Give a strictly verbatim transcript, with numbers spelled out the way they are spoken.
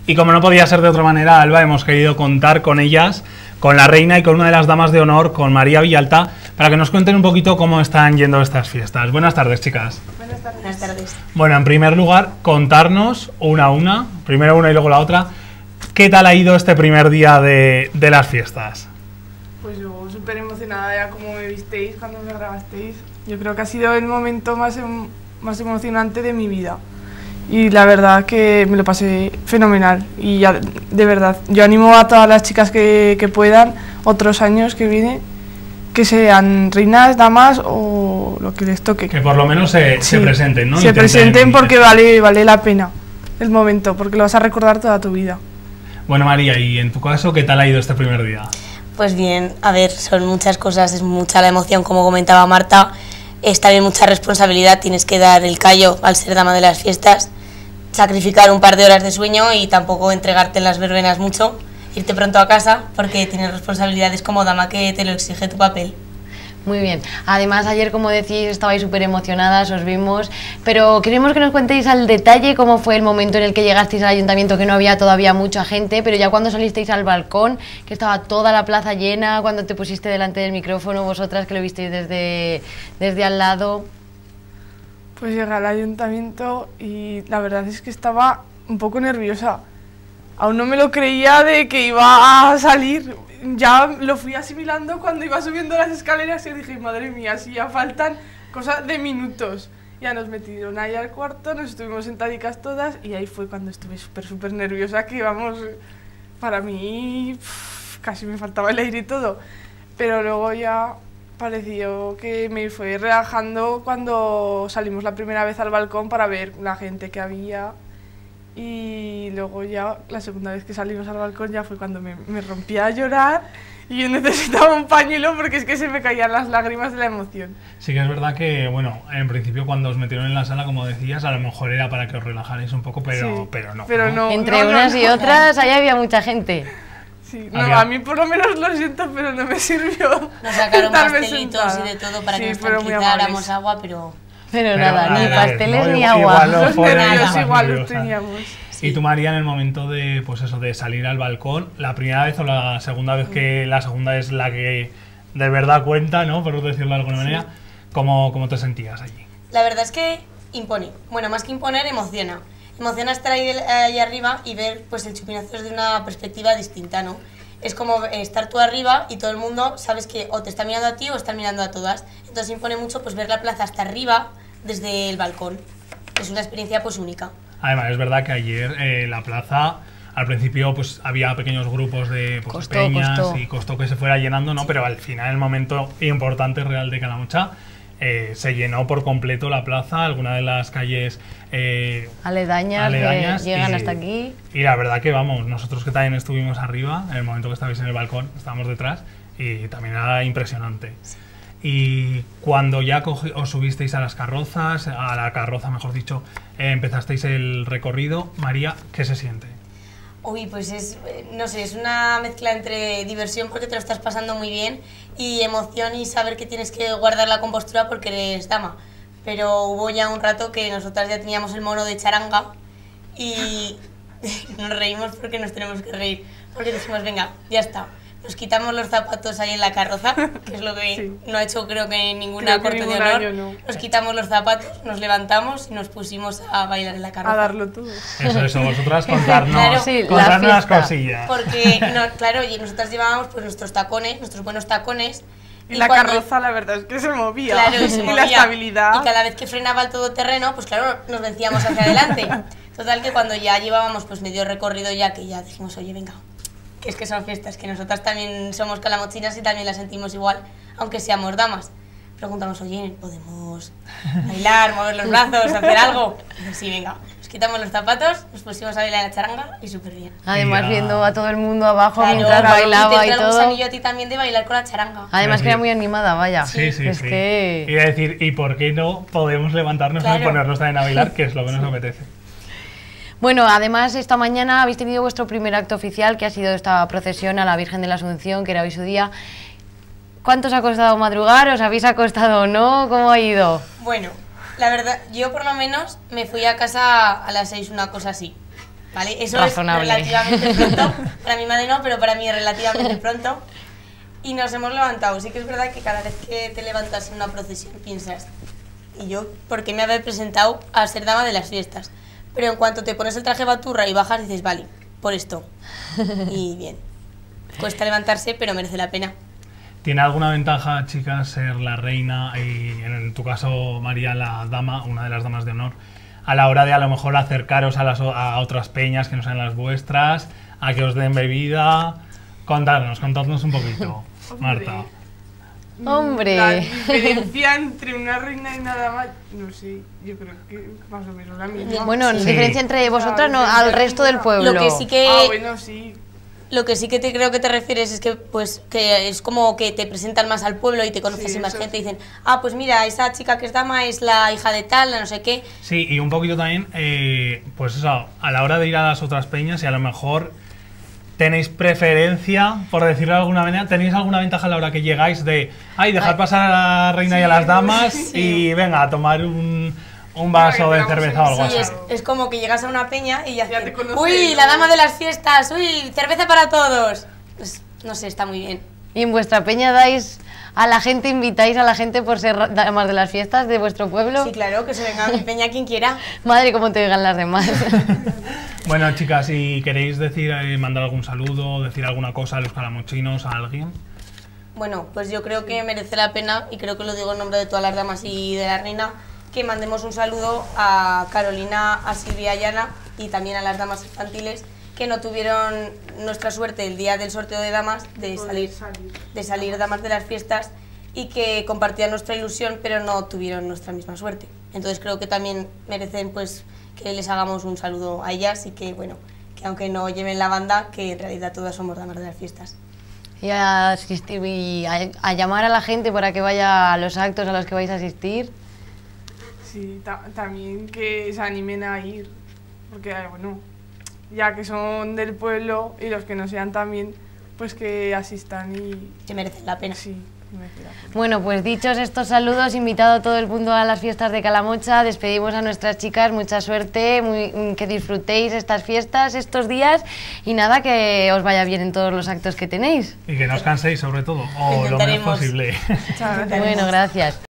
Y como no podía ser de otra manera, Alba, hemos querido contar con ellas, con la reina y con una de las damas de honor, con María Villalta, para que nos cuenten un poquito cómo están yendo estas fiestas. Buenas tardes, chicas. Buenas tardes. Buenas tardes. Bueno, en primer lugar, contarnos una a una, primero una y luego la otra, ¿qué tal ha ido este primer día de, de las fiestas? Pues yo súper emocionada ya como me visteis cuando me grabasteis. Yo creo que ha sido el momento más, em más emocionante de mi vida. Y la verdad que me lo pasé fenomenal. Y ya, de verdad, yo animo a todas las chicas que, que puedan, otros años que vienen, que sean reinas, damas o lo que les toque. Que por lo menos se, sí, se presenten, ¿no? Se Intenten, presenten porque intenten. vale, vale la pena el momento, porque lo vas a recordar toda tu vida. Bueno, María, y en tu caso, ¿qué tal ha ido este primer día? Pues bien, a ver, son muchas cosas, es mucha la emoción, como comentaba Marta, es también mucha responsabilidad, tienes que dar el callo al ser dama de las fiestas, sacrificar un par de horas de sueño y tampoco entregarte en las verbenas mucho, irte pronto a casa porque tienes responsabilidades como dama que te lo exige tu papel. Muy bien. Además, ayer, como decís, estabais súper emocionadas, os vimos, pero queremos que nos contéis al detalle cómo fue el momento en el que llegasteis al ayuntamiento, que no había todavía mucha gente, pero ya cuando salisteis al balcón, que estaba toda la plaza llena, cuando te pusiste delante del micrófono, vosotras que lo visteis desde, desde al lado. Pues llegué al ayuntamiento y la verdad es que estaba un poco nerviosa. Aún no me lo creía de que iba a salir. Ya lo fui asimilando cuando iba subiendo las escaleras y dije, madre mía, si ya faltan cosas de minutos. Ya nos metieron ahí al cuarto, nos estuvimos sentadicas todas y ahí fue cuando estuve súper, súper nerviosa, que vamos, para mí pff, casi me faltaba el aire y todo. Pero luego ya pareció que me fue relajando cuando salimos la primera vez al balcón para ver la gente que había. Y luego ya, la segunda vez que salimos al balcón ya fue cuando me, me rompí a llorar y yo necesitaba un pañuelo porque es que se me caían las lágrimas de la emoción. Sí que es verdad que, bueno, en principio cuando os metieron en la sala, como decías, a lo mejor era para que os relajarais un poco, pero, sí, pero no. Pero no, Entre no, unas no, y no. otras, ahí había mucha gente. Sí, no, había... a mí por lo menos lo siento, pero no me sirvió. Nos sacaron pastelitos sentada. y de todo para sí, que nos tranquilizáramos agua, pero... Pero, pero nada, nada, ni pasteles no, ni igual, agua. Igual los nervios igual los nerviosa. teníamos. Sí. Y tú, María, en el momento de, pues eso, de salir al balcón, ¿la primera vez o la segunda vez que la segunda es la que de verdad cuenta, ¿no? Por decirlo de alguna manera, sí. ¿cómo, cómo te sentías allí? La verdad es que impone. Bueno, más que imponer, emociona. Emociona estar ahí, ahí arriba y ver pues el chupinazo desde una perspectiva distinta, ¿no? Es como estar tú arriba y todo el mundo sabes que o te está mirando a ti o están mirando a todas. Entonces impone mucho pues ver la plaza hasta arriba desde el balcón. Es una experiencia pues única. Además, es verdad que ayer eh, la plaza, al principio pues había pequeños grupos de pues, costó, peñas costó. y costó que se fuera llenando, ¿no? Pero al final, el momento importante real de Calamocha, eh, se llenó por completo la plaza, alguna de las calles eh, aledañas, aledañas que llegan y, hasta aquí. Y la verdad que, vamos, nosotros que también estuvimos arriba, en el momento que estabais en el balcón, estábamos detrás y también era impresionante. Sí. Y cuando ya os subisteis a las carrozas, a la carroza mejor dicho, eh, empezasteis el recorrido, María, ¿qué se siente? Uy, pues es, no sé, es una mezcla entre diversión porque te lo estás pasando muy bien y emoción y saber que tienes que guardar la compostura porque eres dama. Pero hubo ya un rato que nosotras ya teníamos el mono de charanga y nos reímos porque nos tenemos que reír, porque dijimos, venga, ya está. Nos quitamos los zapatos ahí en la carroza, que es lo que sí. no ha hecho creo que ninguna corte de honor. Año, no. Nos quitamos los zapatos, nos levantamos y nos pusimos a bailar en la carroza. A darlo todo. Eso, eso, vosotras contarnos, claro, sí, contarnos las cosillas. Porque, no, claro, y nosotras llevábamos pues nuestros tacones, nuestros buenos tacones. Y, y la cuando, carroza la verdad es que se movía. Claro, y se movía. Y la estabilidad. Y cada vez que frenaba el todoterreno, pues claro, nos vencíamos hacia adelante. Total que cuando ya llevábamos pues medio recorrido ya, que ya dijimos, oye, venga, que es que son fiestas, que nosotras también somos calamochinas y también las sentimos igual, aunque seamos damas. Preguntamos, oye, ¿podemos bailar, mover los brazos, hacer algo? Y sí, venga, nos quitamos los zapatos, nos pusimos a bailar la charanga y súper bien. Además, ya. viendo a todo el mundo abajo claro, mientras claro, bailaba y, y te todo. gusanillo a ti también de bailar con la charanga. Además, sí. que era muy animada, vaya. Sí, sí, es sí. Que... Y decir, ¿y por qué no podemos levantarnos claro. y ponernos también a bailar, que es lo que nos apetece? Bueno, además esta mañana habéis tenido vuestro primer acto oficial, que ha sido esta procesión a la Virgen de la Asunción, que era hoy su día. ¿Cuánto os ha costado madrugar? ¿Os habéis acostado o no? ¿Cómo ha ido? Bueno, la verdad, yo por lo menos me fui a casa a las seis, una cosa así. ¿vale? Eso Razonable. es relativamente pronto. Para mi madre no, pero para mí es relativamente pronto. Y nos hemos levantado. Sí que es verdad que cada vez que te levantas en una procesión piensas, ¿y yo por qué me había presentado a ser dama de las fiestas? Pero en cuanto te pones el traje baturra y bajas, dices, vale, por esto. Y bien. Cuesta levantarse, pero merece la pena. ¿Tiene alguna ventaja, chicas, ser la reina y, en tu caso, María, la dama, una de las damas de honor, a la hora de a lo mejor acercaros a, las, a otras peñas que no sean las vuestras, a que os den bebida? Contadnos, contadnos un poquito, Marta. Hombre. La diferencia entre una reina y una dama, no sé, yo creo que más o menos la misma. Bueno, Sí. diferencia entre vosotras, no, diferencia al resto del ninguna. pueblo. Lo que sí que... Ah, bueno, sí. Lo que sí que te creo que te refieres es que pues que es como que te presentan más al pueblo y te conoces Sí, y más eso gente y dicen, ah, pues mira, esa chica que es dama es la hija de tal, la no sé qué. Sí, y un poquito también, eh, pues eso, a la hora de ir a las otras peñas y a lo mejor tenéis preferencia, por decirlo de alguna manera, tenéis alguna ventaja a la hora que llegáis de, ay, dejar Ay. pasar a la reina y a Sí, las damas sí. y venga, a tomar un, un vaso de Ay, pero cerveza o algo Sí, así. es, es como que llegas a una peña y ya, Ya hacen, te conocen, uy, ¿no? la dama de las fiestas, uy, cerveza para todos. Pues, no sé, está muy bien. Y en vuestra peña dais a la gente, invitáis a la gente por ser damas de las fiestas de vuestro pueblo. Sí, claro, que se venga a mi peña quien quiera. Madre, cómo te digan las demás. Bueno, chicas, si queréis decir, eh, mandar algún saludo, decir alguna cosa a los calamochinos, a alguien. Bueno, pues yo creo que merece la pena, y creo que lo digo en nombre de todas las damas y de la reina, que mandemos un saludo a Carolina, a Silvia y Ana, y también a las damas infantiles, que no tuvieron nuestra suerte el día del sorteo de damas de Poder salir, salir. de salir damas de las fiestas, y que compartían nuestra ilusión, pero no tuvieron nuestra misma suerte. Entonces creo que también merecen pues que les hagamos un saludo a ellas, y que bueno, que aunque no lleven la banda, que en realidad todas somos damas de las fiestas. Y, a, asistir, y a, a llamar a la gente para que vaya a los actos a los que vais a asistir. Sí, ta- también que se animen a ir, porque eh, bueno, ya que son del pueblo y los que no sean también, pues que asistan y Que merecen la pena. sí, merece la pena. Bueno, pues dichos estos saludos, invitado a todo el mundo a las fiestas de Calamocha, despedimos a nuestras chicas, mucha suerte, muy, que disfrutéis estas fiestas, estos días, y nada, que os vaya bien en todos los actos que tenéis. Y que no os canséis, sobre todo, o lo menos Intentaremos. posible. Muchas gracias. Bueno, gracias.